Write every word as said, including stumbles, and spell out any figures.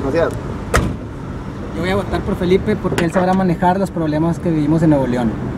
Macías. Yo voy a votar por Felipe porque él sabrá manejar los problemas que vivimos en Nuevo León.